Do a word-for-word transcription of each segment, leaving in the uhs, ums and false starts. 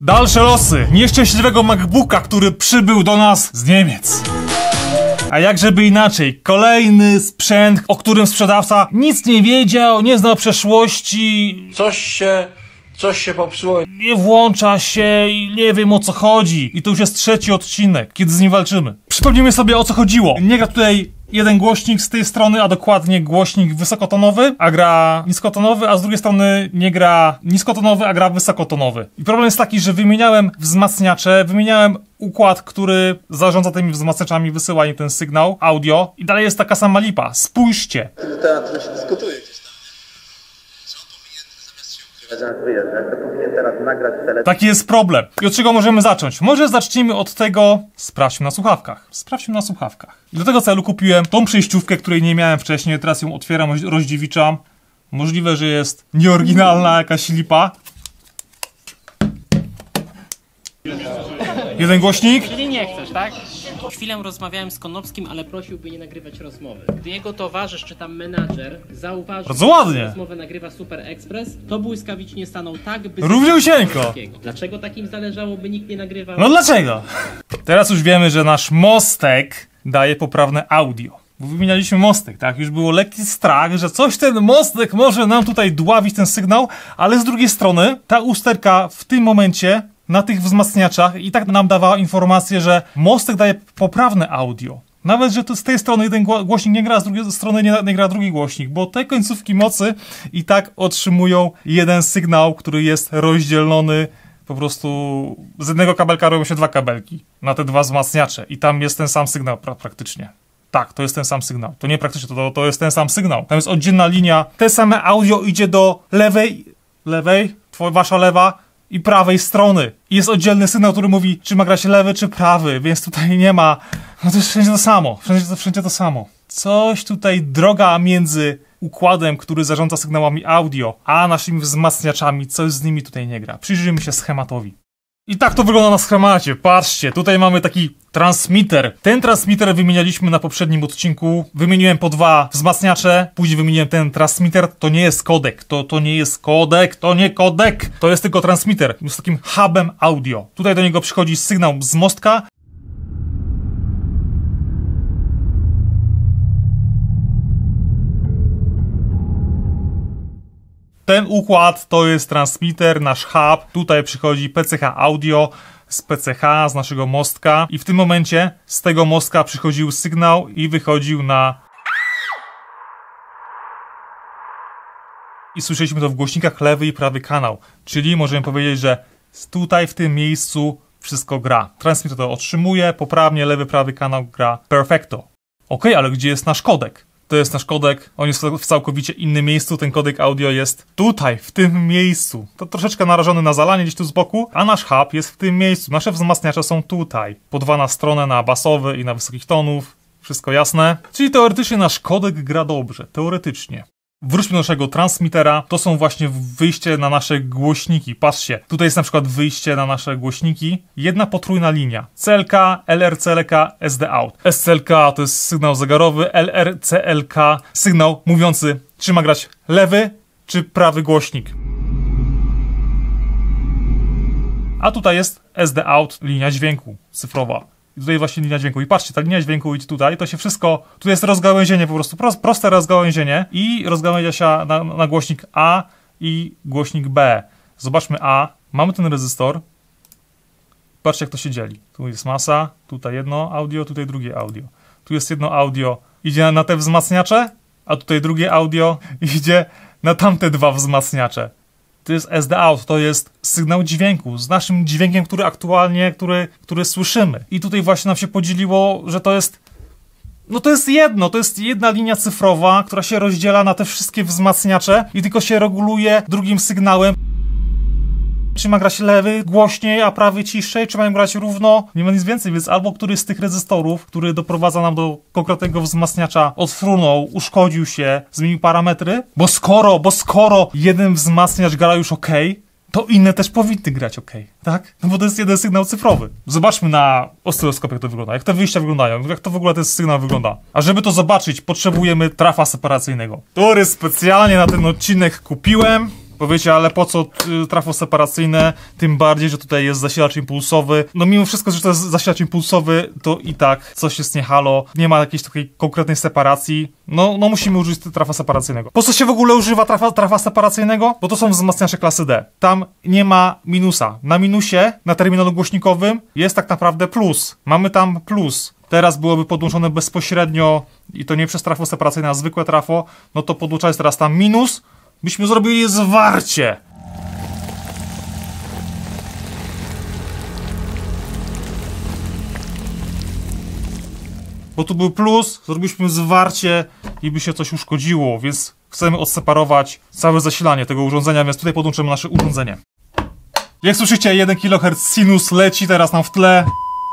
Dalsze losy nieszczęśliwego MacBooka, który przybył do nas z Niemiec. A jakżeby inaczej, kolejny sprzęt, o którym sprzedawca nic nie wiedział, nie znał przeszłości. Coś się, coś się popsuło. Nie włącza się i nie wiem o co chodzi. I to już jest trzeci odcinek, kiedy z nim walczymy. Przypomnijmy sobie o co chodziło. Nie gra tutaj jeden głośnik z tej strony, a dokładnie głośnik wysokotonowy, a gra niskotonowy, a z drugiej strony nie gra niskotonowy, a gra wysokotonowy. I problem jest taki, że wymieniałem wzmacniacze, wymieniałem układ, który zarządza tymi wzmacniaczami, wysyła im ten sygnał audio i dalej jest taka sama lipa. Spójrzcie. Teatr się dyskutuje gdzieś tam. Co on powinien zamiast się ukrywać, zamiast wyjeżdżać, to powinien teraz nagrać telefon. Taki jest problem. I od czego możemy zacząć? Może zacznijmy od tego, sprawdźmy na słuchawkach. Sprawdźmy na słuchawkach. I do tego celu kupiłem tą przejściówkę, której nie miałem wcześniej, teraz ją otwieram, rozdziewiczam. Możliwe, że jest nieoryginalna jakaś lipa. Jeden głośnik. Czyli nie chcesz, tak? Chwilę rozmawiałem z Konopskim, ale prosiłby nie nagrywać rozmowy. Gdy jego towarzysz czy tam menadżer zauważył, Bardzo ładnie. że rozmowę nagrywa Super Express, to błyskawicznie stanął tak, by... Równiusieńko. Dlaczego takim zależało, by nikt nie nagrywał? No dlaczego? Teraz już wiemy, że nasz mostek daje poprawne audio. Bo wymienialiśmy mostek, tak? Już było lekki strach, że coś ten mostek może nam tutaj dławić ten sygnał, ale z drugiej strony ta usterka w tym momencie na tych wzmacniaczach i tak nam dawała informację, że mostek daje poprawne audio. Nawet, że to z tej strony jeden głośnik nie gra, z drugiej strony nie, nie gra drugi głośnik, bo te końcówki mocy i tak otrzymują jeden sygnał, który jest rozdzielony po prostu z jednego kabelka robią się dwa kabelki na te dwa wzmacniacze i tam jest ten sam sygnał pra praktycznie. Tak, to jest ten sam sygnał. To nie praktycznie, to, to jest ten sam sygnał. Tam jest oddzielna linia. Te same audio idzie do lewej, lewej, twoja, wasza lewa i prawej strony. I jest oddzielny sygnał, który mówi, czy ma grać lewy, czy prawy, więc tutaj nie ma... No to jest wszędzie to samo. Wszędzie to, wszędzie to samo. Coś tutaj droga między układem, który zarządza sygnałami audio, a naszymi wzmacniaczami, coś z nimi tutaj nie gra. Przyjrzyjmy się schematowi. I tak to wygląda na schemacie. Patrzcie, tutaj mamy taki transmitter. Ten transmitter wymienialiśmy na poprzednim odcinku. Wymieniłem po dwa wzmacniacze, później wymieniłem ten transmitter. To nie jest kodek, to, to nie jest kodek, to nie kodek. To jest tylko transmitter, jest takim hubem audio. Tutaj do niego przychodzi sygnał z mostka. Ten układ to jest transmitter, nasz hub. Tutaj przychodzi P C H audio z P C H, z naszego mostka. I w tym momencie z tego mostka przychodził sygnał i wychodził na... I słyszeliśmy to w głośnikach lewy i prawy kanał. Czyli możemy powiedzieć, że tutaj w tym miejscu wszystko gra. Transmitter to otrzymuje, poprawnie lewy, prawy kanał gra perfecto. Ok, ale gdzie jest nasz kodek? To jest nasz kodek, on jest w całkowicie innym miejscu, ten kodek audio jest tutaj, w tym miejscu. To troszeczkę narażony na zalanie gdzieś tu z boku, a nasz hub jest w tym miejscu. Nasze wzmacniacze są tutaj. Po dwa na stronę, na basowy i na wysokich tonów. Wszystko jasne? Czyli teoretycznie nasz kodek gra dobrze, teoretycznie. Wróćmy do naszego transmitera. To są właśnie wyjście na nasze głośniki. Patrzcie, tutaj jest na przykład wyjście na nasze głośniki. Jedna potrójna linia. C L K, L R C L K, S D out. S C L K to jest sygnał zegarowy, L R C L K sygnał mówiący, czy ma grać lewy, czy prawy głośnik. A tutaj jest S D out, linia dźwięku cyfrowa. I tutaj właśnie linia dźwięku. I patrzcie, ta linia dźwięku idzie tutaj, to się wszystko... Tu jest rozgałęzienie po prostu, proste rozgałęzienie i rozgałęzia się na, na głośnik A i głośnik B. Zobaczmy A. Mamy ten rezystor. Patrzcie, jak to się dzieli. Tu jest masa, tutaj jedno audio, tutaj drugie audio. Tu jest jedno audio, idzie na te wzmacniacze, a tutaj drugie audio idzie na tamte dwa wzmacniacze. To jest S D out, to jest sygnał dźwięku z naszym dźwiękiem, który aktualnie, który, który słyszymy. I tutaj właśnie nam się podzieliło, że to jest, no to jest jedno, to jest jedna linia cyfrowa, która się rozdziela na te wszystkie wzmacniacze i tylko się reguluje drugim sygnałem. Czy ma grać lewy głośniej, a prawy ciszej, czy mają grać równo? Nie ma nic więcej, więc albo któryś z tych rezystorów, który doprowadza nam do konkretnego wzmacniacza, odfrunął, uszkodził się, zmienił parametry, bo skoro, bo skoro jeden wzmacniacz gra już ok, to inne też powinny grać ok, tak? No bo to jest jeden sygnał cyfrowy. Zobaczmy na oscyloskopie, jak to wygląda, jak te wyjścia wyglądają, jak to w ogóle ten sygnał wygląda. A żeby to zobaczyć, potrzebujemy trafa separacyjnego, który specjalnie na ten odcinek kupiłem. Powiecie, ale po co y, trafo separacyjne? Tym bardziej, że tutaj jest zasilacz impulsowy. No mimo wszystko, że to jest zasilacz impulsowy, to i tak coś jest nie halo. Nie ma jakiejś takiej konkretnej separacji. No, no musimy użyć trafa separacyjnego. Po co się w ogóle używa trafa, trafa separacyjnego? Bo to są wzmacniacze klasy D. Tam nie ma minusa. Na minusie, na terminalu głośnikowym jest tak naprawdę plus. Mamy tam plus. Teraz byłoby podłączone bezpośrednio i to nie przez trafo separacyjne, a zwykłe trafo, no to podłączając teraz tam minus, byśmy zrobili zwarcie. Bo tu był plus, zrobiliśmy zwarcie i by się coś uszkodziło, więc chcemy odseparować całe zasilanie tego urządzenia, więc tutaj podłączymy nasze urządzenie. Jak słyszycie, jeden kiloherc sinus leci teraz nam w tle.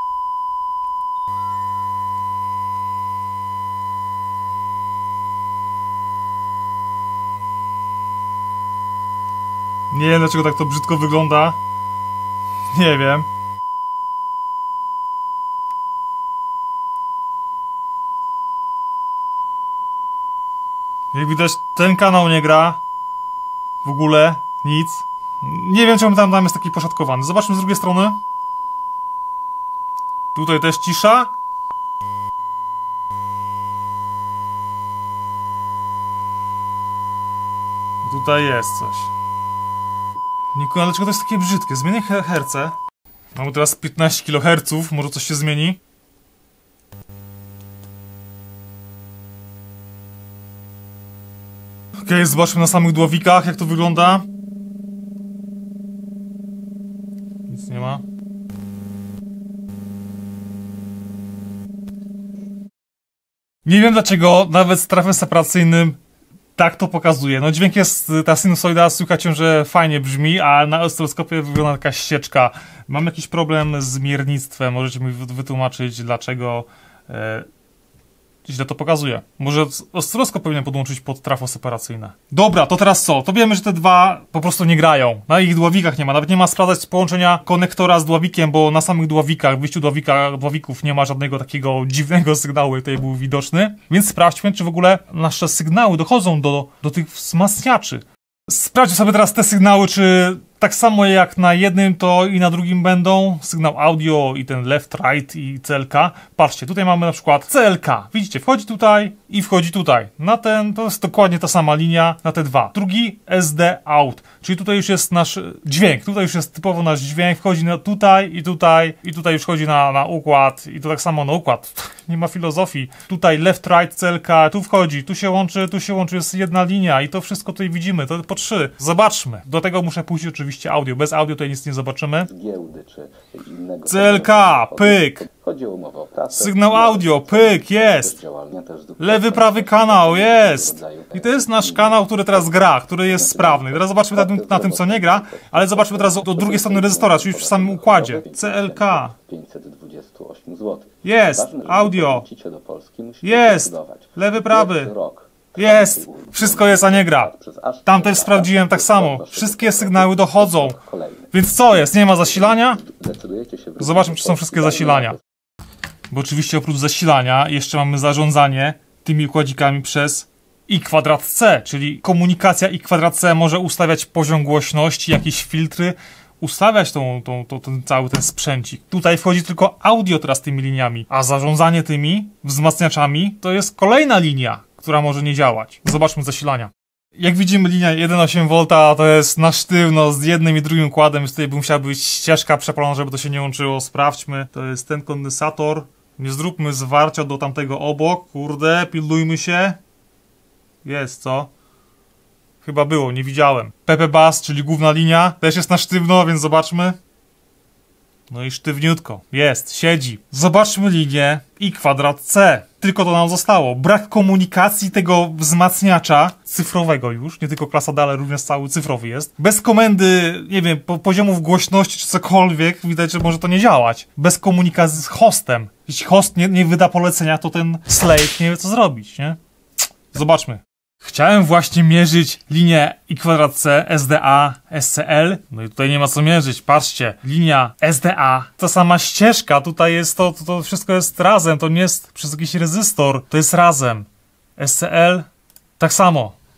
Nie wiem, dlaczego tak to brzydko wygląda. Nie wiem. Jak widać, ten kanał nie gra. W ogóle nic. Nie wiem, czemu tam, tam jest taki poszatkowany. Zobaczmy z drugiej strony. Tutaj też cisza. Tutaj jest coś. Nikola, dlaczego to jest takie brzydkie? Zmienię he herce. Mamy teraz piętnaście kiloherców, może coś się zmieni. Okej, okay, zobaczmy na samych dławikach, jak to wygląda. Nic nie ma. Nie wiem dlaczego nawet z trafem separacyjnym tak to pokazuje. No dźwięk jest, ta sinusoida, słychać ją, że fajnie brzmi, a na oscyloskopie wygląda taka ścieczka. Mam jakiś problem z miernictwem, możecie mi wytłumaczyć dlaczego e, źle to pokazuje. Może oscyloskop powinien podłączyć pod trafo separacyjne. Dobra, to teraz co? To wiemy, że te dwa po prostu nie grają. Na ich dławikach nie ma, nawet nie ma sprawdzać połączenia konektora z dławikiem, bo na samych dławikach, w wyjściu dławika, dławików nie ma żadnego takiego dziwnego sygnału, który tutaj był widoczny. Więc sprawdźmy, czy w ogóle nasze sygnały dochodzą do, do tych wzmacniaczy. Sprawdźmy sobie teraz te sygnały, czy tak samo jak na jednym, to i na drugim będą. Sygnał audio i ten left, right i C L K. Patrzcie, tutaj mamy na przykład C L K. Widzicie, wchodzi tutaj i wchodzi tutaj. Na ten, to jest dokładnie ta sama linia, na te dwa. Drugi S D out, czyli tutaj już jest nasz dźwięk. Tutaj już jest typowo nasz dźwięk. Wchodzi na tutaj i tutaj i tutaj już wchodzi na, na układ i to tak samo na układ. Nie ma filozofii. Tutaj left, right, C L K, tu wchodzi, tu się łączy, tu się łączy, jest jedna linia i to wszystko tutaj widzimy. To po trzy. Zobaczmy. Do tego muszę pójść oczywiście audio. Bez audio tutaj nic nie zobaczymy. Giełdy czy innego C L K, pyk. Chodzi o umowę o pracę. Sygnał audio, pyk, jest. Lewy, prawy kanał, jest. I to jest nasz kanał, który teraz gra, który jest sprawny. Teraz zobaczmy na tym, na tym co nie gra, ale zobaczmy teraz do drugiej strony rezystora, czyli w samym układzie. C L K. pięćset dwadzieścia osiem złotych. Jest, audio. Jest, lewy, prawy. Jest, wszystko jest, a nie gra. Tam też sprawdziłem tak samo. Wszystkie sygnały dochodzą. Więc co jest? Nie ma zasilania? Zobaczmy, czy są wszystkie zasilania. Bo oczywiście oprócz zasilania jeszcze mamy zarządzanie tymi układzikami przez I kwadrat C, czyli komunikacja I kwadrat C może ustawiać poziom głośności, jakieś filtry, ustawiać tą, tą, tą, ten cały ten sprzęcik. Tutaj wchodzi tylko audio teraz tymi liniami, a zarządzanie tymi wzmacniaczami to jest kolejna linia, która może nie działać. Zobaczmy zasilania. Jak widzimy, linia jeden przecinek osiem wolta to jest na sztywno z jednym i drugim układem, więc tutaj by musiała być ścieżka przepalona, żeby to się nie łączyło. Sprawdźmy. To jest ten kondensator. Nie zróbmy zwarcia do tamtego obok. Kurde, pilnujmy się. Jest, co? Chyba było, nie widziałem. P P Bus, czyli główna linia, też jest na sztywno, więc zobaczmy. No i sztywniutko. Jest, siedzi. Zobaczmy linię I kwadrat C. Tylko to nam zostało. Brak komunikacji tego wzmacniacza cyfrowego już, nie tylko klasa D, ale również cały cyfrowy jest. Bez komendy, nie wiem, po poziomów głośności czy cokolwiek, widać, że może to nie działać. Bez komunikacji z hostem. Jeśli host nie, nie wyda polecenia, to ten slave nie wie co zrobić, nie? Zobaczmy. Chciałem właśnie mierzyć linię I kwadrat C, S D A, S C L. No i tutaj nie ma co mierzyć. Patrzcie, linia S D A, ta sama ścieżka, tutaj jest to, to, to wszystko jest razem, to nie jest przez jakiś rezystor, to jest razem. S C L, tak samo.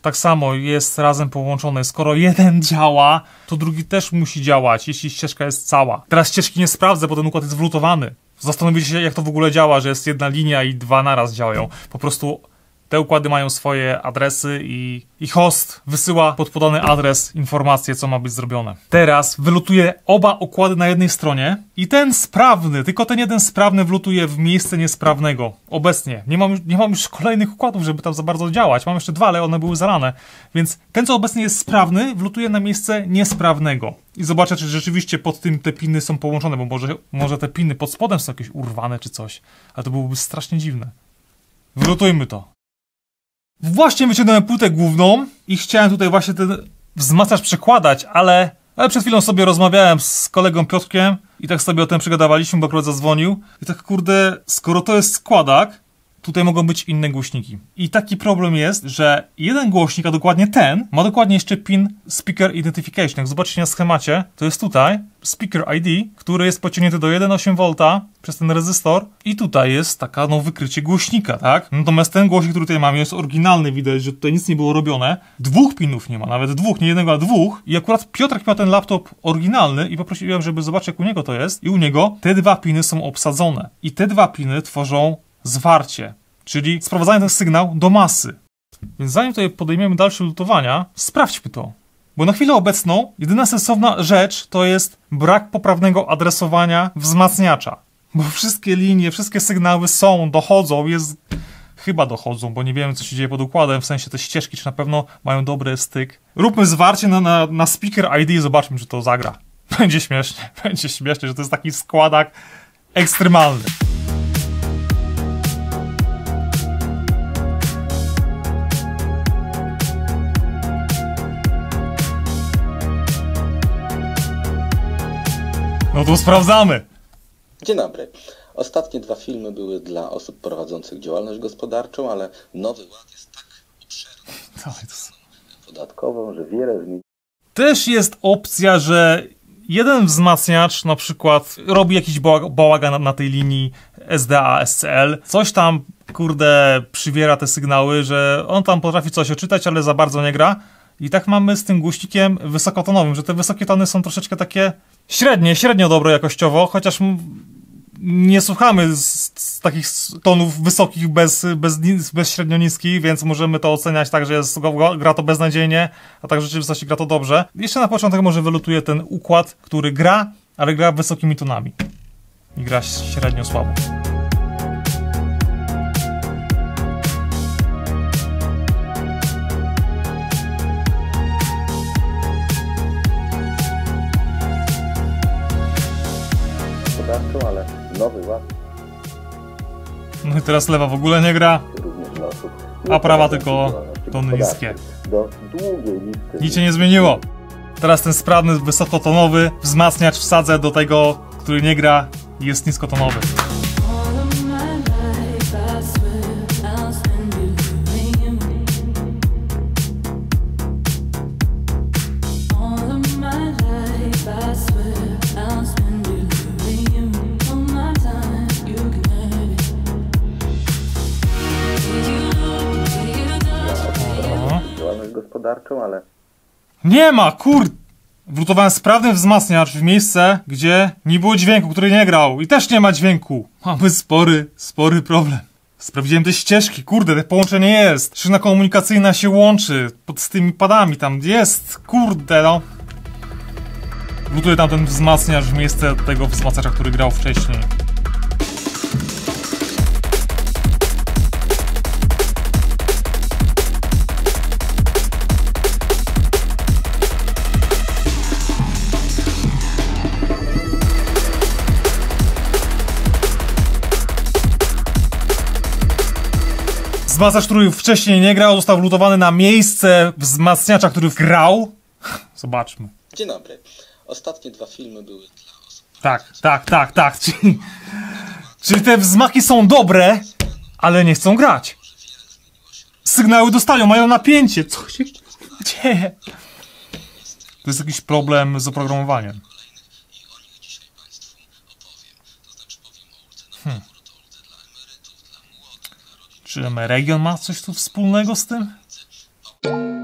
tak samo jest razem połączone. Skoro jeden działa, to drugi też musi działać, jeśli ścieżka jest cała. Teraz ścieżki nie sprawdzę, bo ten układ jest wlutowany. Zastanowicie się, jak to w ogóle działa, że jest jedna linia i dwa naraz działają. Po prostu te układy mają swoje adresy i, i host wysyła pod podany adres informację, co ma być zrobione. Teraz wylutuje oba układy na jednej stronie i ten sprawny, tylko ten jeden sprawny wlutuje w miejsce niesprawnego. Obecnie. Nie mam, już, nie mam już kolejnych układów, żeby tam za bardzo działać. Mam jeszcze dwa, ale one były zalane. Więc ten, co obecnie jest sprawny, wlutuje na miejsce niesprawnego. I zobaczę, czy rzeczywiście pod tym te piny są połączone, bo może, może te piny pod spodem są jakieś urwane czy coś. Ale to byłoby strasznie dziwne. Wlutujmy to. Właśnie wyciągnąłem płytę główną i chciałem tutaj właśnie ten wzmacniacz przekładać, ale, ale przed chwilą sobie rozmawiałem z kolegą Piotrkiem i tak sobie o tym przegadawaliśmy, bo akurat zadzwonił. I tak kurde, skoro to jest składak, tutaj mogą być inne głośniki. I taki problem jest, że jeden głośnik, a dokładnie ten, ma dokładnie jeszcze pin Speaker Identification. Jak zobaczycie na schemacie, to jest tutaj Speaker I D, który jest pociągnięty do jeden przecinek osiem wolta przez ten rezystor i tutaj jest taka, no, wykrycie głośnika, tak? Natomiast ten głośnik, który tutaj mamy, jest oryginalny, widać, że tutaj nic nie było robione. Dwóch pinów nie ma, nawet dwóch, nie jednego, a dwóch. I akurat Piotrek miał ten laptop oryginalny i poprosiłem, żeby zobaczyć, jak u niego to jest. I u niego te dwa piny są obsadzone. I te dwa piny tworzą zwarcie, czyli sprowadzają ten sygnał do masy. Więc zanim tutaj podejmiemy dalsze lutowania, sprawdźmy to. Bo na chwilę obecną jedyna sensowna rzecz to jest brak poprawnego adresowania wzmacniacza. Bo wszystkie linie, wszystkie sygnały są, dochodzą, jest... Chyba dochodzą, bo nie wiemy, co się dzieje pod układem, w sensie te ścieżki, czy na pewno mają dobry styk. Róbmy zwarcie na, na, na Speaker I D i zobaczmy, czy to zagra. Będzie śmiesznie, będzie śmiesznie, że to jest taki składak ekstremalny. No to sprawdzamy. Dzień dobry. Ostatnie dwa filmy były dla osób prowadzących działalność gospodarczą, ale Nowy Ład jest tak obszerny podatkową, że wiele z nich... Też jest opcja, że jeden wzmacniacz na przykład robi jakiś bałagan na tej linii S D A S C L. Coś tam, kurde, przywiera te sygnały, że on tam potrafi coś odczytać, ale za bardzo nie gra. I tak mamy z tym głośnikiem wysokotonowym, że te wysokie tony są troszeczkę takie średnie, średnio dobre jakościowo, chociaż nie słuchamy z, z takich tonów wysokich bez, bez, bez średnio niskich, więc możemy to oceniać tak, że jest, gra to beznadziejnie, a tak w rzeczywistości gra to dobrze. Jeszcze na początek może wylutuje ten układ, który gra, ale gra wysokimi tonami. I gra średnio słabo. ale Nowy Ład no i teraz lewa w ogóle nie gra, również dla osób, a prawa tylko tony niskie. Do długiej listy. Nic się nie zmieniło. Teraz ten sprawny, wysokotonowy wzmacniacz wsadzę do tego, który nie gra i jest niskotonowy. Gospodarczą, ale... Nie ma, kur... Wlutowałem sprawny wzmacniacz w miejsce, gdzie nie było dźwięku, który nie grał. I też nie ma dźwięku. Mamy spory, spory problem. Sprawdziłem te ścieżki, kurde, te połączenie jest. Szyna komunikacyjna się łączy pod, z tymi padami tam. Jest, kurde, no. Wlutuję tam ten wzmacniacz w miejsce tego wzmacniacza, który grał wcześniej. Wzmacniacz, który wcześniej nie grał, został wlutowany na miejsce wzmacniacza, który grał. Zobaczmy. Dzień dobry. Ostatnie dwa filmy były dla osób... Tak, tak, tak, tak. Czyli, czyli te wzmaki są dobre, ale nie chcą grać. Sygnały dostają, mają napięcie. Co się dzieje? To jest jakiś problem z oprogramowaniem. Hmm. Czy Region ma coś tu wspólnego z tym?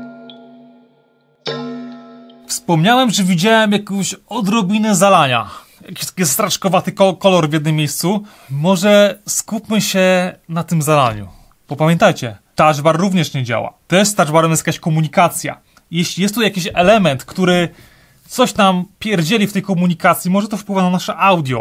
Wspomniałem, że widziałem jakąś odrobinę zalania. Jakiś taki straczkowaty kolor w jednym miejscu. Może skupmy się na tym zalaniu. Bo pamiętajcie, touch bar również nie działa. Też z touch barem jest jakaś komunikacja. Jeśli jest tu jakiś element, który coś nam pierdzieli w tej komunikacji, może to wpływa na nasze audio.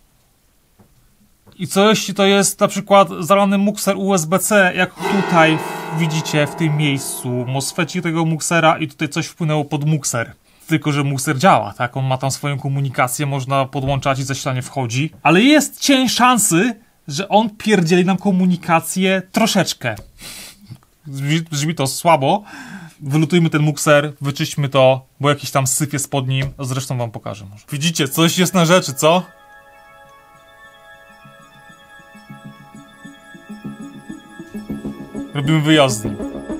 I co jeśli to jest na przykład zalany mukser U S B C, jak tutaj widzicie w tym miejscu, MOSFETik tego muksera i tutaj coś wpłynęło pod mukser. Tylko że mukser działa, tak? On ma tam swoją komunikację, można podłączać i zasilanie wchodzi. Ale jest cień szansy, że on pierdzieli nam komunikację troszeczkę. Brzmi, brzmi to słabo. Wylutujmy ten mukser, wyczyśćmy to, bo jakiś tam syf jest pod nim. Zresztą wam pokażę może. Widzicie, coś jest na rzeczy, co? Robimy wyjazdy.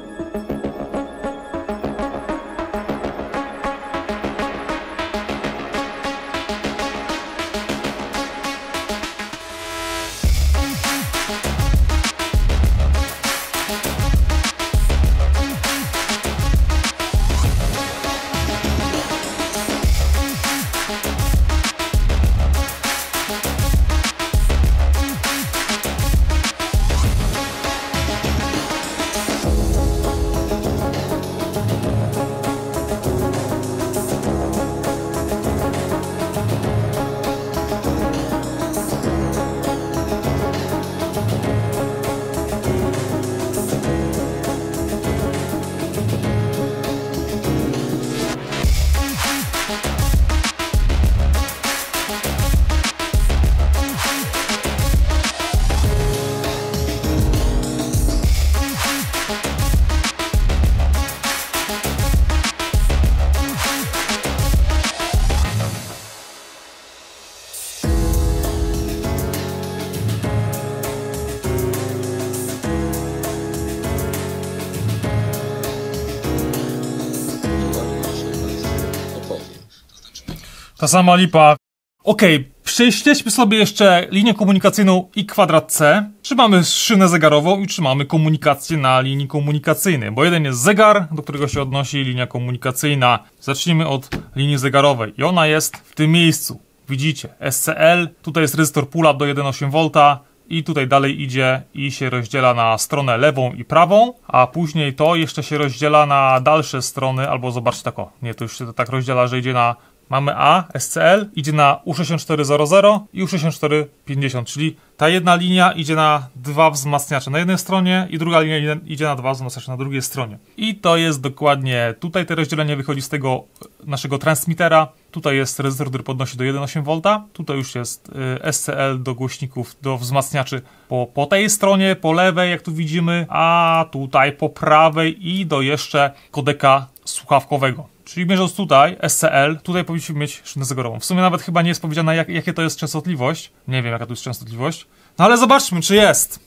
Ta sama lipa. Okej, okay, prześledźmy sobie jeszcze linię komunikacyjną i kwadrat C. Trzymamy szynę zegarową i trzymamy komunikację na linii komunikacyjnej, bo jeden jest zegar, do którego się odnosi linia komunikacyjna. Zacznijmy od linii zegarowej i ona jest w tym miejscu. Widzicie, S C L, tutaj jest rezystor pull-up do jeden przecinek osiem wolta i tutaj dalej idzie i się rozdziela na stronę lewą i prawą, a później to jeszcze się rozdziela na dalsze strony, albo zobaczcie tak o, nie, to już się to tak rozdziela, że idzie na... Mamy A, S C L, idzie na U sześćdziesiąt cztery zero i U sześćdziesiąt cztery pięćdziesiąt, czyli ta jedna linia idzie na dwa wzmacniacze na jednej stronie i druga linia idzie na dwa wzmacniacze na drugiej stronie. I to jest dokładnie, tutaj to rozdzielenie wychodzi z tego naszego transmitera, tutaj jest rezystor, który podnosi do jeden przecinek osiem wolta, tutaj już jest S C L do głośników, do wzmacniaczy po, po tej stronie, po lewej, jak tu widzimy, a tutaj po prawej i do jeszcze kodeka słuchawkowego. Czyli mierząc tutaj, S C L, tutaj powinniśmy mieć szynę zegarową. W sumie nawet chyba nie jest powiedziane, jak, jakie to jest częstotliwość. Nie wiem, jaka to jest częstotliwość. No ale zobaczmy, czy jest.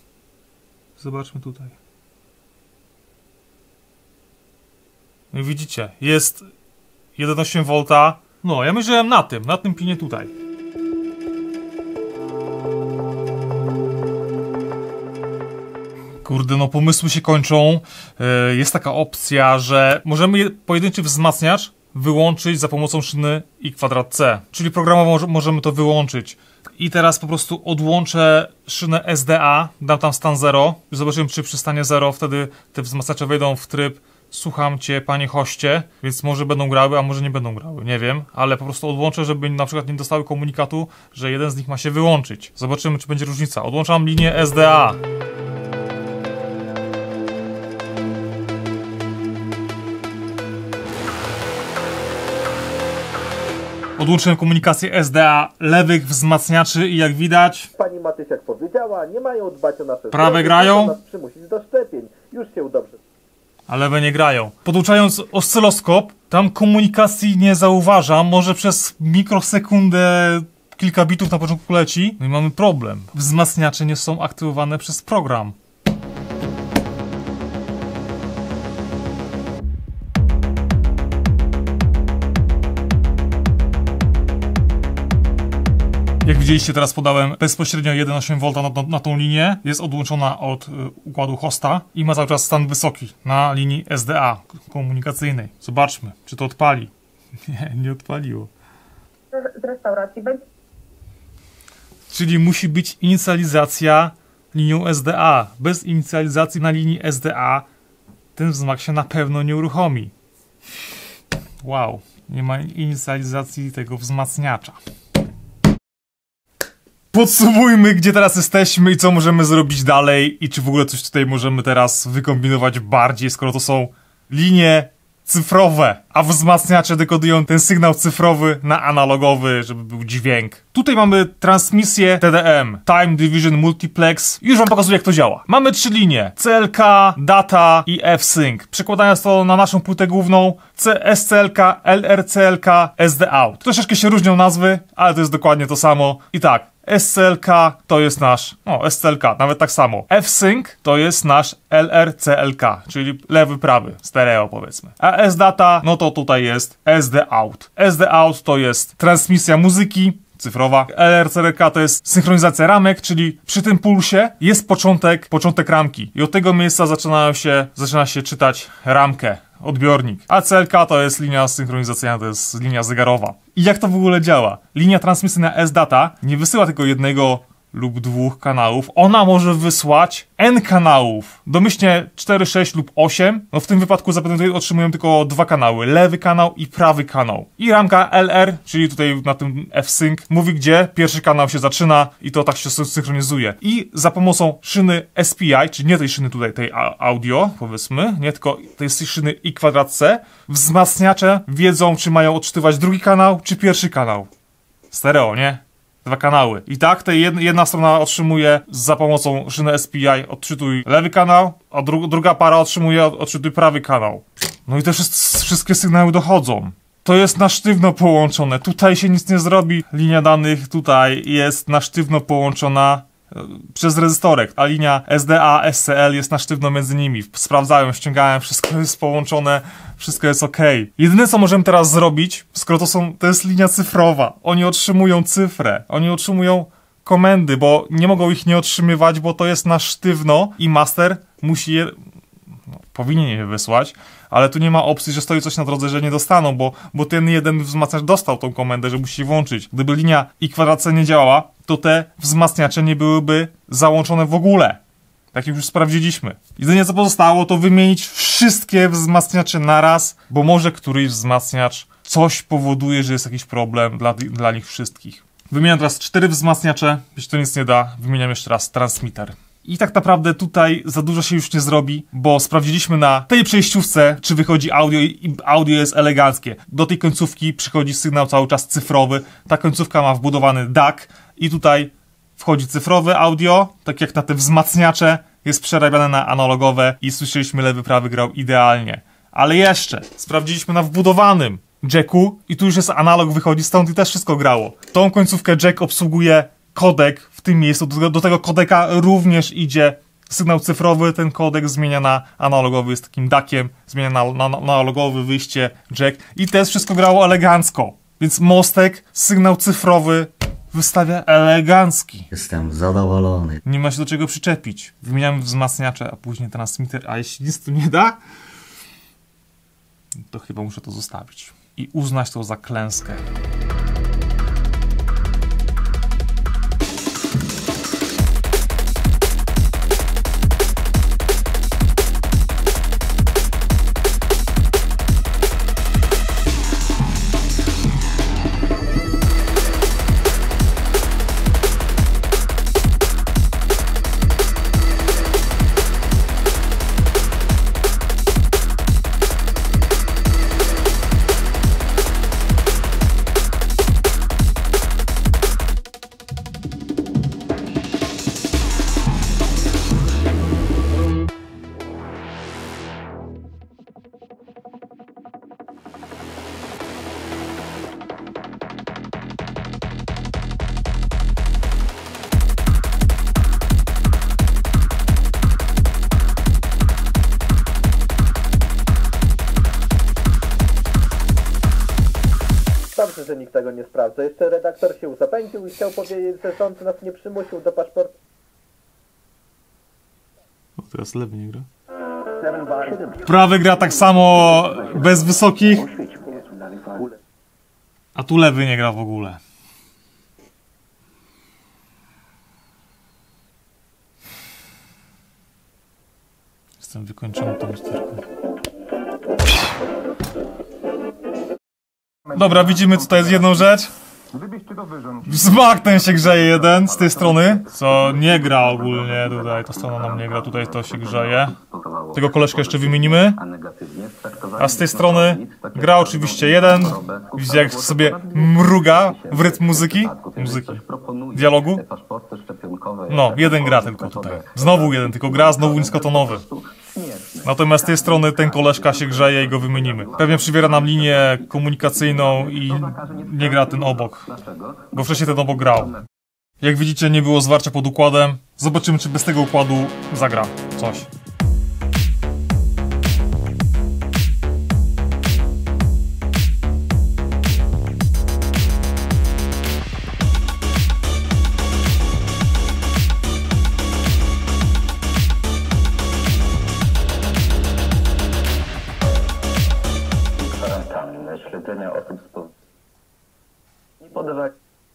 Zobaczmy tutaj. No i widzicie, jest jeden przecinek osiem wolta. No, ja mierzyłem na tym, na tym pinie tutaj. Kurde, no pomysły się kończą. Yy, jest taka opcja, że możemy pojedynczy wzmacniacz wyłączyć za pomocą szyny i kwadrat C. Czyli programowo możemy to wyłączyć. I teraz po prostu odłączę szynę S D A, dam tam stan zero. Zobaczymy, czy przy stanie zero wtedy te wzmacniacze wejdą w tryb słucham cię, panie hoście, więc może będą grały, a może nie będą grały, nie wiem, ale po prostu odłączę, żeby na przykład nie dostały komunikatu, że jeden z nich ma się wyłączyć. Zobaczymy, czy będzie różnica. Odłączam linię S D A. Odłączyłem komunikację S D A lewych wzmacniaczy i jak widać... Pani Matysiak powiedziała, nie mają dbać o nasze prawe zdrowie, grają, nas przymusić do szczepień. Już się dobrze. a lewe nie grają. Podłączając oscyloskop, tam komunikacji nie zauważam, może przez mikrosekundę kilka bitów na początku leci. No i mamy problem. Wzmacniacze nie są aktywowane przez program. Jak widzieliście, teraz podałem bezpośrednio jeden przecinek osiem wolta na, na, na tą linię. Jest odłączona od y, układu hosta i ma cały czas stan wysoki na linii S D A komunikacyjnej. Zobaczmy, czy to odpali. Nie, nie odpaliło. z restauracji będzie... Czyli musi być inicjalizacja linią S D A. Bez inicjalizacji na linii S D A ten wzmak się na pewno nie uruchomi. Wow, nie ma inicjalizacji tego wzmacniacza. Podsumujmy, gdzie teraz jesteśmy i co możemy zrobić dalej i czy w ogóle coś tutaj możemy teraz wykombinować bardziej, skoro to są linie cyfrowe, a wzmacniacze dekodują ten sygnał cyfrowy na analogowy, żeby był dźwięk. Tutaj mamy transmisję T D M, Time Division Multiplex. Już wam pokazuję, jak to działa. Mamy trzy linie, C L K, Data i F-Sync. Przekładając to na naszą płytę główną, S C L K, L R C L K, S D Out. Troszeczkę się różnią nazwy, ale to jest dokładnie to samo. I tak, S C L K to jest nasz, o S C L K, nawet tak samo. F-Sync to jest nasz L R C L K, czyli lewy, prawy, stereo powiedzmy. A S-Data, no to tutaj jest S D Out. S D Out to jest transmisja muzyki cyfrowa. L R C L K to jest synchronizacja ramek, czyli przy tym pulsie jest początek, początek ramki. I od tego miejsca zaczynają się, zaczyna się czytać ramkę. Odbiornik. A C L K to jest linia synchronizacyjna, to jest linia zegarowa. I jak to w ogóle działa? Linia transmisyjna S-Data nie wysyła tylko jednego lub dwóch kanałów. Ona może wysłać N kanałów. Domyślnie cztery, sześć lub osiem. No w tym wypadku zapewne tutaj otrzymują tylko dwa kanały. Lewy kanał i prawy kanał. I ramka L R, czyli tutaj na tym F-Sync, mówi, gdzie pierwszy kanał się zaczyna i to tak się synchronizuje. I za pomocą szyny S P I, czyli nie tej szyny tutaj, tej audio, powiedzmy, nie tylko tej szyny I kwadrat C, wzmacniacze wiedzą, czy mają odczytywać drugi kanał, czy pierwszy kanał. Stereo, nie? Dwa kanały. I tak ta jedna strona otrzymuje za pomocą szyny S P I odczytuj lewy kanał, a dru druga para otrzymuje odczytuj prawy kanał. No i te wszystkie sygnały dochodzą. To jest na sztywno połączone. Tutaj się nic nie zrobi. Linia danych tutaj jest na sztywno połączona przez rezystorek, a linia S D A, S C L jest na sztywno między nimi. Sprawdzają, ściągałem, wszystko jest połączone, wszystko jest ok. Jedyne, co możemy teraz zrobić, skoro to są, to jest linia cyfrowa, oni otrzymują cyfrę, oni otrzymują komendy, bo nie mogą ich nie otrzymywać, bo to jest na sztywno i master musi je, no, powinien je wysłać, ale tu nie ma opcji, że stoi coś na drodze, że nie dostaną, bo, bo ten jeden wzmacniacz dostał tą komendę, że musi się włączyć. Gdyby linia I kwadrat C nie działała, to te wzmacniacze nie byłyby załączone w ogóle. Tak jak już sprawdziliśmy. Jedynie co pozostało, to wymienić wszystkie wzmacniacze naraz, bo może któryś wzmacniacz coś powoduje, że jest jakiś problem dla, dla nich wszystkich. Wymieniam teraz cztery wzmacniacze, jeśli to nic nie da, wymieniam jeszcze raz transmitter. I tak naprawdę tutaj za dużo się już nie zrobi, bo sprawdziliśmy na tej przejściówce, czy wychodzi audio i audio jest eleganckie. Do tej końcówki przychodzi sygnał cały czas cyfrowy. Ta końcówka ma wbudowany D A C i tutaj wchodzi cyfrowe audio, tak jak na te wzmacniacze, jest przerabiane na analogowe i słyszeliśmy, lewy, prawy grał idealnie. Ale jeszcze sprawdziliśmy na wbudowanym jacku i tu już jest analog, wychodzi stąd i też wszystko grało. Tą końcówkę jack obsługuje kodek w tym miejscu, do, do tego kodeka również idzie sygnał cyfrowy, ten kodek zmienia na analogowy, jest takim dakiem, zmienia na, na, na analogowy, wyjście jack i też wszystko grało elegancko. Więc mostek, sygnał cyfrowy wystawia elegancki. Jestem zadowolony. Nie ma się do czego przyczepić. Wymieniamy wzmacniacze, a później transmitter, a jeśli nic tu nie da, to chyba muszę to zostawić i uznać to za klęskę. Dobrze, że nikt tego nie sprawdza. Jeszcze redaktor się zapędził i chciał powiedzieć, że sąd nas nie przymusił do paszportu. O, teraz lewy nie gra. Prawy gra tak samo bez wysokich. A tu lewy nie gra w ogóle. Jestem wykończony tą sterką. Dobra, widzimy tutaj jedną rzecz. Smak ten się grzeje jeden z tej strony, co nie gra ogólnie tutaj, ta strona nam nie gra, tutaj to się grzeje. Tego koleżkę jeszcze wymienimy. A z tej strony gra oczywiście jeden. Widzicie jak sobie mruga w rytm muzyki? Muzyki. Dialogu? No, jeden gra tylko tutaj. Znowu jeden, tylko gra znowu niskotonowy. Natomiast z tej strony ten koleżka się grzeje i go wymienimy. Pewnie przybiera nam linię komunikacyjną i nie gra ten obok. Bo wcześniej ten obok grał. Jak widzicie, nie było zwarcia pod układem. Zobaczymy, czy bez tego układu zagra coś. Śledzenia osób z powodu. Nie podawaj.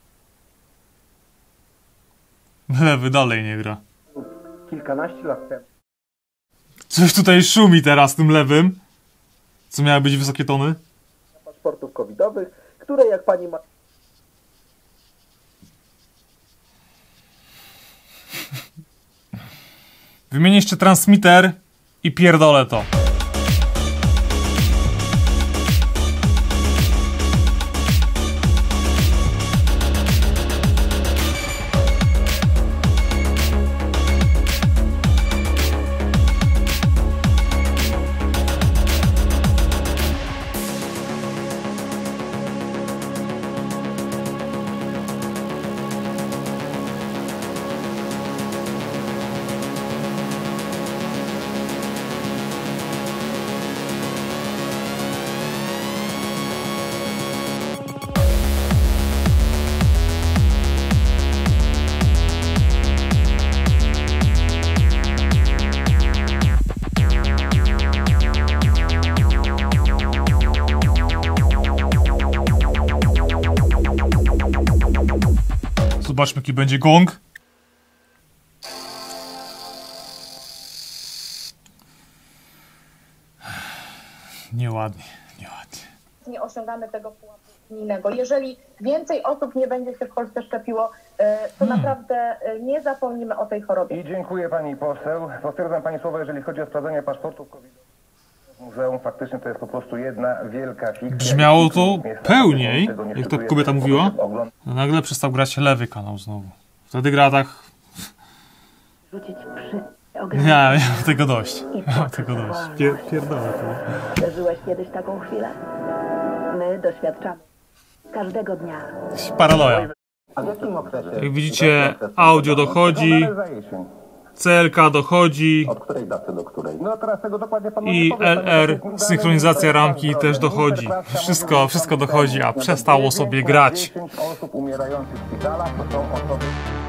Lewy dalej nie gra. Kilkanaście lat temu. Coś tutaj szumi teraz tym lewym. Co miały być wysokie tony? Paszportów covidowych, które jak pani ma... Wymienię jeszcze transmitter i pierdolę to. Zobaczmy, jaki będzie gong. Nieładnie, nieładnie. Nie osiągamy tego pułapu unijnego. Jeżeli więcej osób nie będzie się w Polsce szczepiło, to hmm. naprawdę nie zapomnimy o tej chorobie. I dziękuję pani poseł. Potwierdzam pani słowa, jeżeli chodzi o sprawdzenie paszportów covidowych. Muzeum faktycznie to jest po prostu jedna wielka fikcja. Brzmiało to pełniej, jak to kobieta mówiła. No nagle przestał grać lewy kanał znowu. Wtedy gra tak... Rzucić przy Nie, ja mam tego dość. Ja mam tego dość. Pier, pierdolę to. Przeżyłeś kiedyś taką chwilę? My doświadczamy każdego dnia. Paranoja. Jak widzicie, audio dochodzi. C L K dochodzi. Od której daty do której? No teraz tego dokładnie panu I L R, synchronizacja ramki też dochodzi. Wszystko, wszystko dochodzi, a przestało sobie grać. dziesięć osób umierających w szpitalach to są osoby...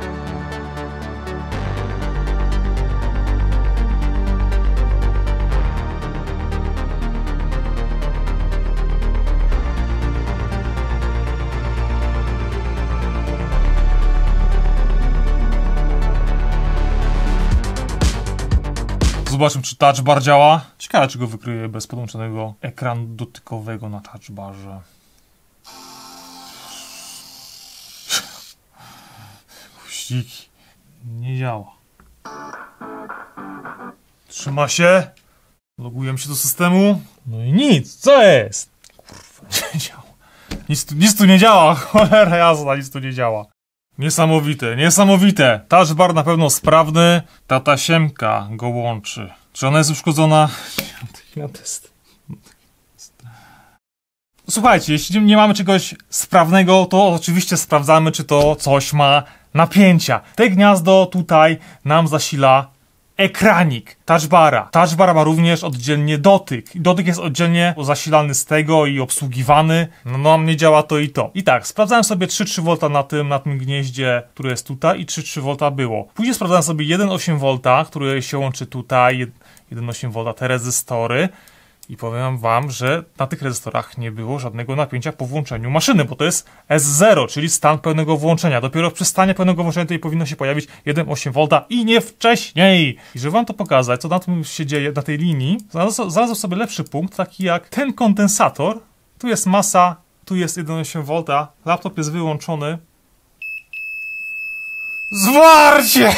Zobaczmy, czy touch bar działa. Ciekawe, czy go wykryje bez podłączonego ekranu dotykowego na touch barze. Puściki. Nie działa. Trzyma się. Logujemy się do systemu. No i nic. Co jest? Kurwa, nie działa. Nic tu, nic tu nie działa. Cholera jasna, nic tu nie działa. Niesamowite, niesamowite. Touch bar na pewno sprawny. Ta tasiemka go łączy. Czy ona jest uszkodzona? Na test. Słuchajcie, jeśli nie mamy czegoś sprawnego, to oczywiście sprawdzamy, czy to coś ma napięcia. Te gniazdo tutaj nam zasila ekranik touchbara. Touchbar ma również oddzielnie dotyk. Dotyk jest oddzielnie zasilany z tego i obsługiwany. No nam nie działa to i to. I tak, sprawdzałem sobie trzy przecinek trzy wolt na tym, na tym gnieździe, które jest tutaj i trzy przecinek trzy wolt było. Później sprawdzałem sobie jeden przecinek osiem wolt, który się łączy tutaj, jeden przecinek osiem wolt, te rezystory. I powiem wam, że na tych rezystorach nie było żadnego napięcia po włączeniu maszyny, bo to jest S zero, czyli stan pełnego włączenia. Dopiero przy stanie pełnego włączenia tutaj powinno się pojawić jeden przecinek osiem wolta i nie wcześniej. I żeby wam to pokazać, co na tym się dzieje, na tej linii, znalazłem sobie lepszy punkt, taki jak ten kondensator. Tu jest masa, tu jest jeden przecinek osiem wolta, laptop jest wyłączony. Zwarcie!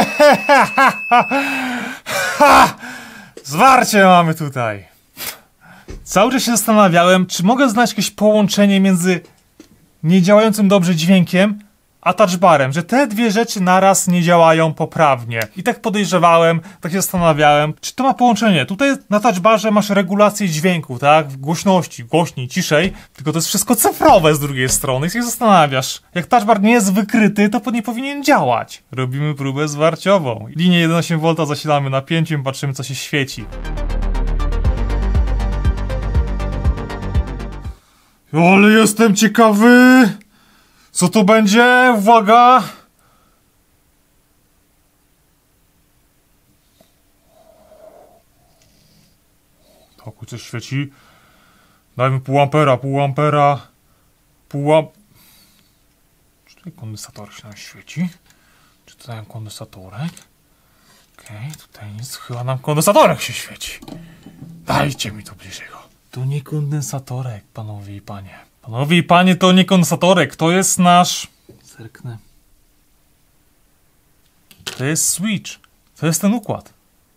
Zwarcie mamy tutaj. Cały czas się zastanawiałem, czy mogę znaleźć jakieś połączenie między niedziałającym dobrze dźwiękiem a touchbarem, że te dwie rzeczy naraz nie działają poprawnie. I tak podejrzewałem, tak się zastanawiałem, czy to ma połączenie. Tutaj na touchbarze masz regulację dźwięku, tak? W głośności, głośniej, ciszej, tylko to jest wszystko cyfrowe z drugiej strony. I się zastanawiasz, jak touchbar nie jest wykryty, to nie powinien działać. Robimy próbę zwarciową. Linię jeden przecinek osiem wolta zasilamy napięciem, patrzymy, co się świeci. Ale jestem ciekawy, co to będzie? Uwaga! Tak, coś świeci. Dajmy pół ampera, pół ampera, pół am... Czy tutaj kondensator się nam świeci? Czy tutaj mam kondensatorek? Okej, okay, tutaj nic, chyba nam kondensatorek się świeci. Dajcie mi to bliżej go. To nie kondensatorek, panowie i panie. Panowie i panie, to nie kondensatorek, to jest nasz... Zerknę. To jest switch. To jest ten układ.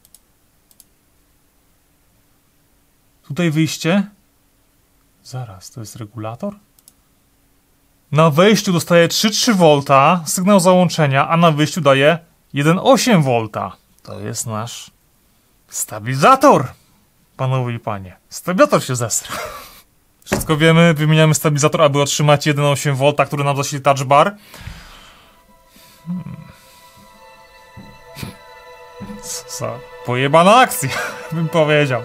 Tutaj wyjście. Zaraz, to jest regulator? Na wejściu dostaje trzy przecinek trzy wolta, sygnał załączenia, a na wyjściu daje jeden przecinek osiem wolta. To jest nasz stabilizator. Panowie i panie. Stabilizator się zesra. Wszystko wiemy, wymieniamy stabilizator, aby otrzymać jeden przecinek osiem wolta, który nam zasili touch bar. Hmm. Co za pojebana akcja, bym powiedział.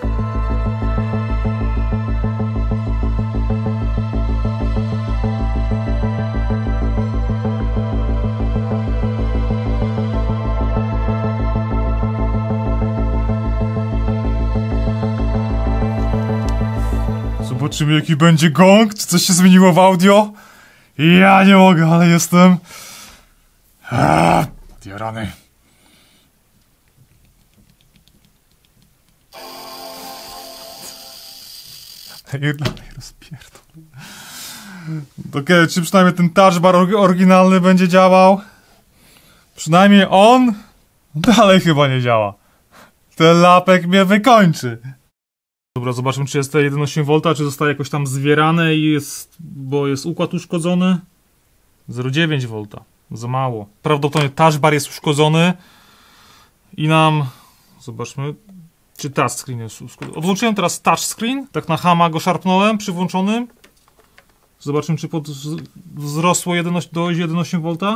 Zobaczymy, jaki będzie gong, czy coś się zmieniło w audio. Ja nie mogę, ale jestem... Aaaa, odjarany. Dalej rozpierdol. Okej, okay, czy przynajmniej ten touch bar oryginalny będzie działał? Przynajmniej on dalej chyba nie działa. Ten lapek mnie wykończy. Dobra, zobaczmy, czy jest te jeden przecinek osiem wolta, czy zostaje jakoś tam zwierane i jest, bo jest układ uszkodzony. zero przecinek dziewięć wolta. Za mało. Prawdopodobnie touch bar jest uszkodzony i nam... Zobaczmy, czy touchscreen jest uszkodzony. Odłączyłem teraz touchscreen, tak na hama go szarpnąłem przy włączonym. Zobaczmy, czy pod... wzrosło do jeden przecinek osiem wolta.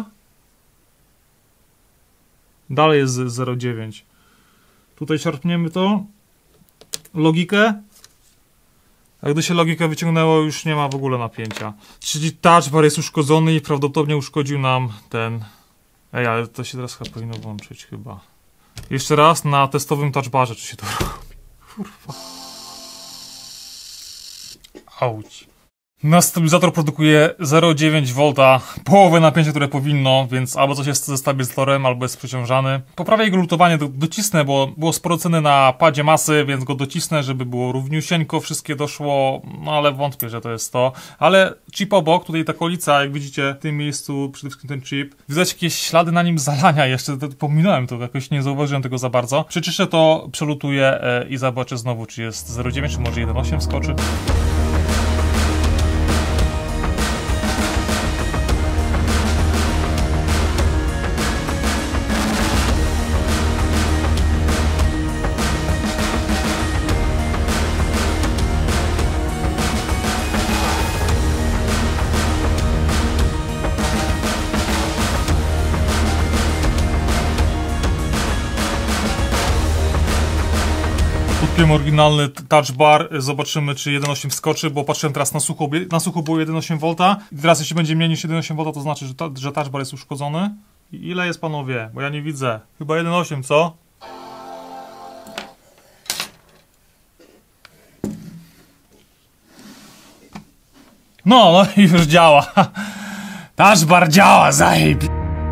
Dalej jest zero przecinek dziewięć. Tutaj szarpniemy to. Logikę. A gdy się logikę wyciągnęło, już nie ma w ogóle napięcia. Czyli touch bar jest uszkodzony i prawdopodobnie uszkodził nam ten... Ej, ale to się teraz chyba powinno włączyć chyba. Jeszcze raz na testowym touch barze, czy się to robi. Kurwa. Auć. Nasz stabilizator produkuje zero przecinek dziewięć wolta, połowę napięcia, które powinno, więc albo coś jest ze stabilizatorem, albo jest przeciążany. Poprawię jego lutowanie, do, docisnę, bo było sporo ceny na padzie masy, więc go docisnę, żeby było równiusieńko, wszystkie doszło, no ale wątpię, że to jest to. Ale chip obok, tutaj ta kolica, jak widzicie, w tym miejscu, przede wszystkim ten chip, widać jakieś ślady na nim zalania jeszcze, to, pominąłem to, jakoś nie zauważyłem tego za bardzo. Przeczyszczę to, przelutuję yy, i zobaczę znowu, czy jest zero przecinek dziewięć, czy może jeden przecinek osiem skoczy. Kupiłem oryginalny touch bar, zobaczymy, czy jeden przecinek osiem skoczy, bo patrzyłem teraz na sucho, na sucho było jeden przecinek osiem wolta. I teraz jeśli będzie mniej niż jeden przecinek osiem wolta, to znaczy, że, ta, że touch bar jest uszkodzony. I ile jest, panowie? Bo ja nie widzę. Chyba jeden przecinek osiem, co? No, no i już działa. Touchbar działa, zajeb...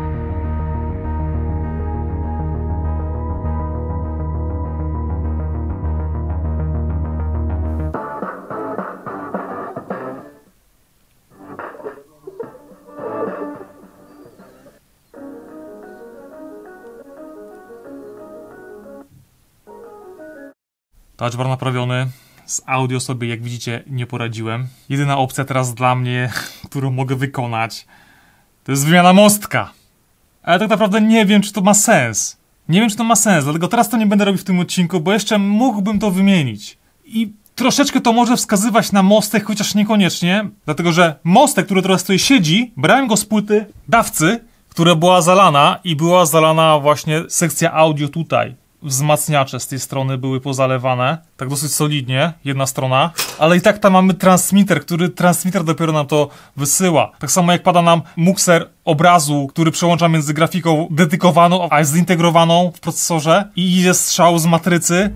Touchbar naprawiony. Z audio sobie, jak widzicie, nie poradziłem. Jedyna opcja teraz dla mnie, którą mogę wykonać, to jest wymiana mostka. Ale tak naprawdę nie wiem, czy to ma sens. Nie wiem, czy to ma sens, dlatego teraz to nie będę robił w tym odcinku, bo jeszcze mógłbym to wymienić. I troszeczkę to może wskazywać na mostek, chociaż niekoniecznie, dlatego że mostek, który teraz tutaj siedzi, brałem go z płyty dawcy, która była zalana i była zalana właśnie sekcja audio tutaj. Wzmacniacze z tej strony były pozalewane, tak dosyć solidnie, jedna strona, ale i tak tam mamy transmitter, który transmitter dopiero nam to wysyła. Tak samo jak pada nam mukser obrazu, który przełącza między grafiką dedykowaną, a zintegrowaną w procesorze i idzie strzał z matrycy.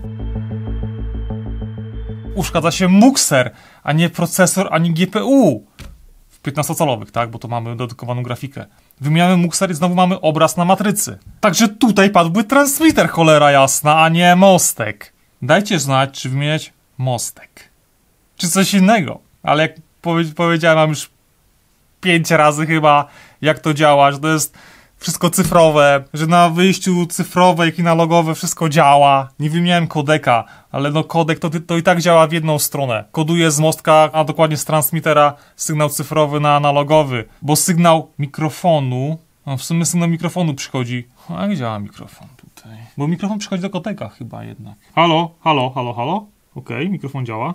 Uszkadza się mukser, a nie procesor, ani G P U. W piętnastocalowych, tak, bo to mamy dedykowaną grafikę. Wymieniamy mukser i znowu mamy obraz na matrycy. Także tutaj padłby transmitter, cholera jasna, a nie mostek. Dajcie znać, czy wymieniać mostek. Czy coś innego. Ale jak powie powiedziałem mam już pięć razy chyba, jak to działa, że to jest wszystko cyfrowe, że na wyjściu cyfrowe, jak i analogowe wszystko działa. Nie wymieniałem kodeka, ale no kodek to, to i tak działa w jedną stronę. Koduje z mostka, a dokładnie z transmitera sygnał cyfrowy na analogowy, bo sygnał mikrofonu, no w sumie sygnał mikrofonu przychodzi. A jak działa mikrofon tutaj? Bo mikrofon przychodzi do kodeka chyba jednak. Halo, halo, halo, halo? Okej, okay, mikrofon działa.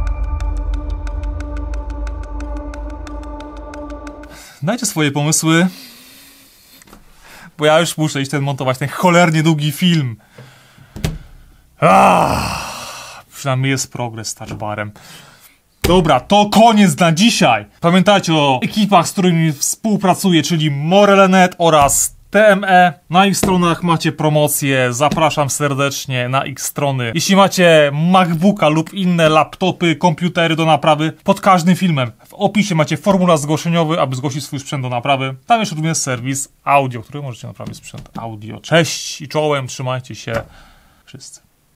Dajcie swoje pomysły. Bo ja już muszę iść ten montować, ten cholernie długi film. Ah, przynajmniej jest progres z touchbarem. Dobra, to koniec na dzisiaj. Pamiętajcie o ekipach, z którymi współpracuję, czyli Morele kropka net oraz T M E. Na ich stronach macie promocje. Zapraszam serdecznie na ich strony. Jeśli macie MacBooka lub inne laptopy, komputery do naprawy, pod każdym filmem w opisie macie formularz zgłoszeniowy, aby zgłosić swój sprzęt do naprawy. Tam jeszcze również serwis audio, który możecie naprawić sprzęt audio. Cześć i czołem, trzymajcie się wszyscy.